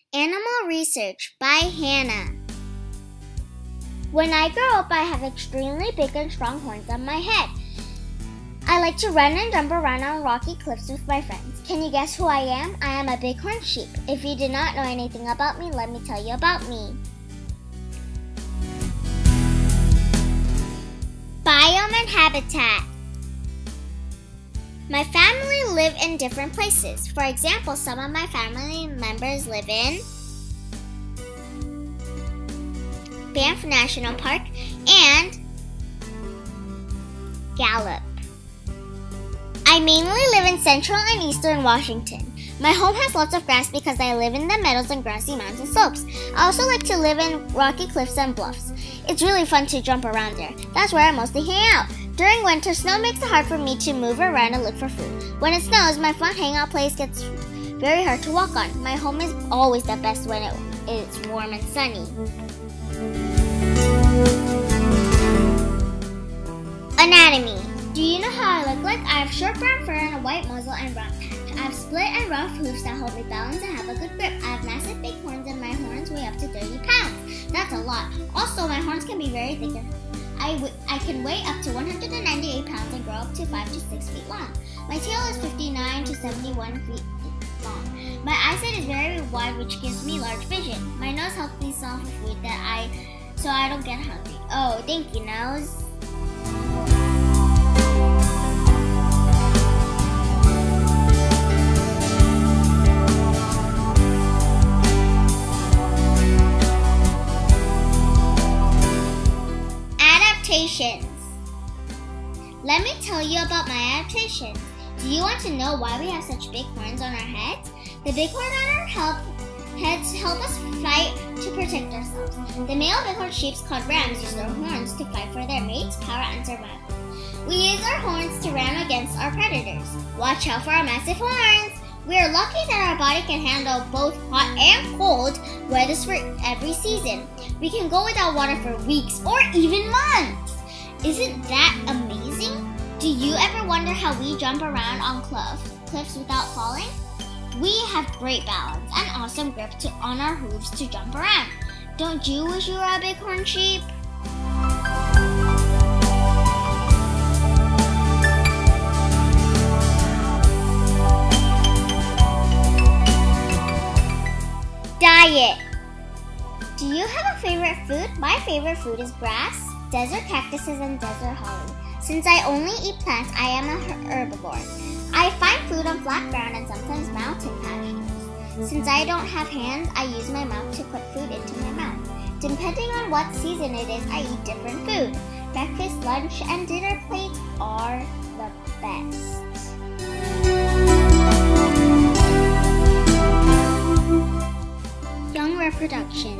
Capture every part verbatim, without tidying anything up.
Animal Research by Hannah. When I grow up, I have extremely big and strong horns on my head. I like to run and jump around on rocky cliffs with my friends. Can you guess who I am? I am a bighorn sheep. If you did not know anything about me, let me tell you about me. Biome and habitat. My family live in different places. For example, some of my family members live in Banff National Park and Gallup. I mainly live in central and eastern Washington. My home has lots of grass because I live in the meadows and grassy mountain slopes. I also like to live in rocky cliffs and bluffs. It's really fun to jump around there. That's where I mostly hang out. During winter, snow makes it hard for me to move around and look for food. When it snows, my fun hangout place gets very hard to walk on. My home is always the best when it is warm and sunny. Anatomy. Do you know how I look like? I have short brown fur and a white muzzle and brown patch. I have split and rough hooves that help me balance and have a good grip. I have massive big horns and my horns weigh up to thirty pounds. That's a lot. Also, my horns can be very thick and I, w I can weigh up to one hundred ninety-eight pounds and grow up to five to six feet long. My tail is fifty-nine to seventy-one feet long. My eyesight is very wide, which gives me large vision. My nose helps me smell for food that I, so I don't get hungry. Oh, thank you, nose. Adaptations. Let me tell you about my adaptations. Do you want to know why we have such big horns on our heads? The big horn on our help, heads help us fight to protect ourselves. The male bighorn sheep called rams use their horns to fight for their mates, power, and survival. We use our horns to ram against our predators. Watch out for our massive horns! We are lucky that our body can handle both hot and cold weather for every season. We can go without water for weeks or even months. Isn't that amazing? Do you ever wonder how we jump around on cliff, cliffs without falling? We have great balance and awesome grip to, on our hooves to jump around. Don't you wish you were a bighorn sheep? Diet. Do you have a favorite food? My favorite food is grass, desert cactuses, and desert holly. Since I only eat plants, I am a herbivore. I find food on flat ground and sometimes mountain pastures. Since I don't have hands, I use my mouth to put food into my mouth. Depending on what season it is, I eat different food. Breakfast, lunch, and dinner plates are the best. Young reproduction.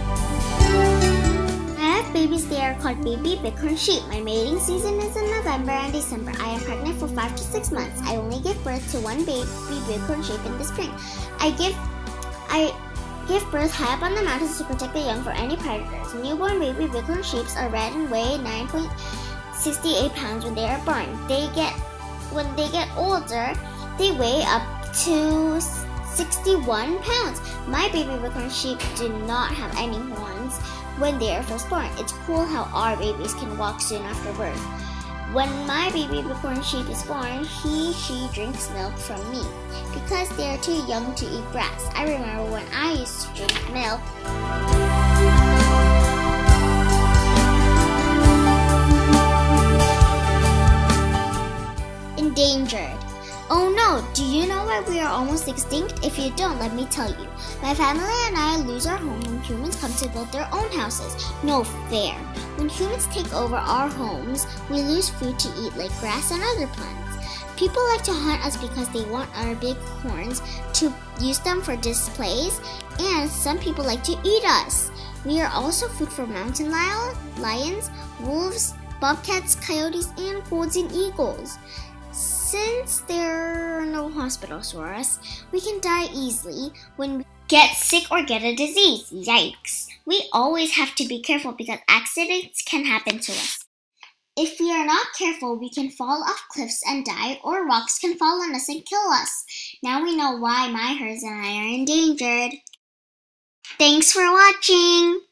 I have babies. They are called baby bighorn sheep. My mating season is in November and December. I am pregnant for five to six months. I only give birth to one baby bighorn sheep in the spring. I give I give birth high up on the mountains to protect the young from any predators. Newborn baby bighorn sheep are red and weigh nine point six eight pounds when they are born. They get when they get older, they weigh up to sixty-one pounds. My baby bighorn sheep do not have any horns when they are first born. It's cool how our babies can walk soon after birth. When my baby bighorn sheep is born, he, she drinks milk from me because they are too young to eat grass. I remember when I used to drink milk. Endangered. Oh no, do you know why we are almost extinct? If you don't, let me tell you. My family and I lose our home when humans come to build their own houses. No fair. When humans take over our homes, we lose food to eat like grass and other plants. People like to hunt us because they want our big horns to use them for displays, and some people like to eat us. We are also food for mountain lions, wolves, bobcats, coyotes, and golden eagles. Since there are no hospitals for us, we can die easily when we get sick or get a disease. Yikes! We always have to be careful because accidents can happen to us. If we are not careful, we can fall off cliffs and die, or rocks can fall on us and kill us. Now we know why my herds and I are endangered. Thanks for watching!